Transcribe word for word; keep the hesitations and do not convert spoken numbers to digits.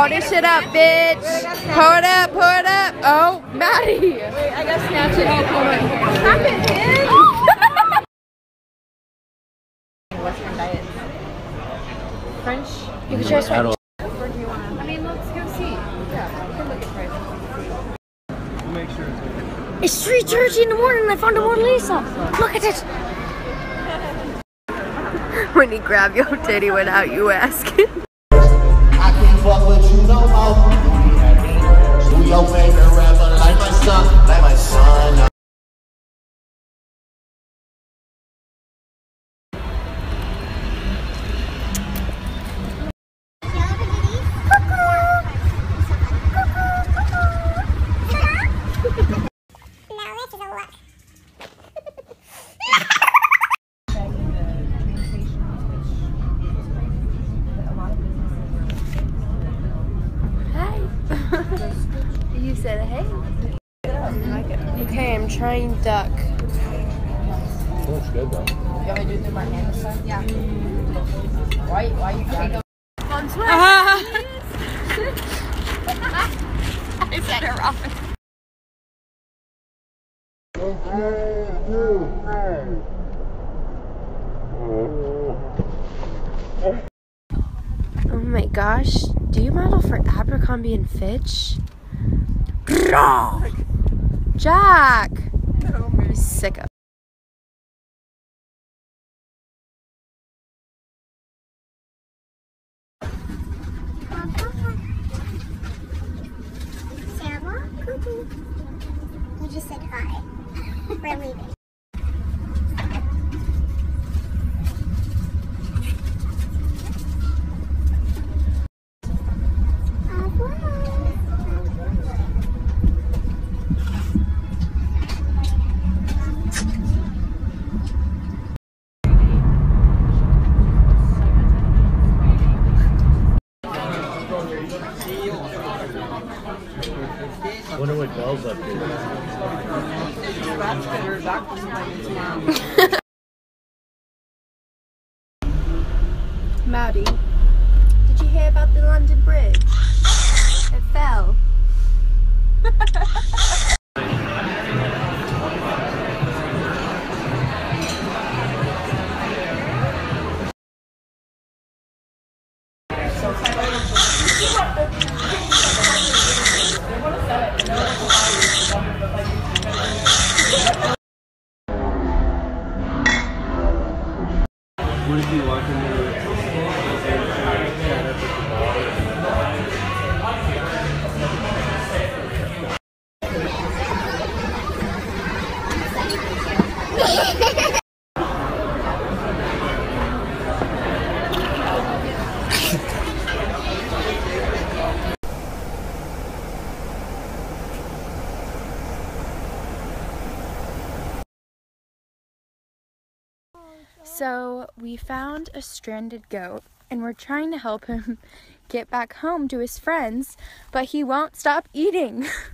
Pour this shit up, bitch. Pour it up, pour it up. Oh, Maddie. Wait, I gotta snatch it. Oh, hold on. Stop it, man. Western diet. French. You can try French. Where do you want to? I mean, let's go see. Yeah, we can look at prices. Make sure it's It's three thirty in the morning and I found a Mona Lisa. Look at it. When he grabbed your titty without you asking. I can't fuck with you no more. Do your favorite rapper like my son, like my son. You said hey. Okay, I'm trying duck. Looks good though. You want me to do it through my hand this time? Yeah. Why, why you got it? On sweat. I said it wrong. Oh my gosh, do you model for Abercrombie and Fitch? Jack! He's sick of. Sarah, cuckoo. You just said hi. We're leaving. I wonder what Belle's up to. Maddie, did you hear about the London Bridge? It fell. What if you walk into the So we found a stranded goat and we're trying to help him get back home to his friends, but he won't stop eating.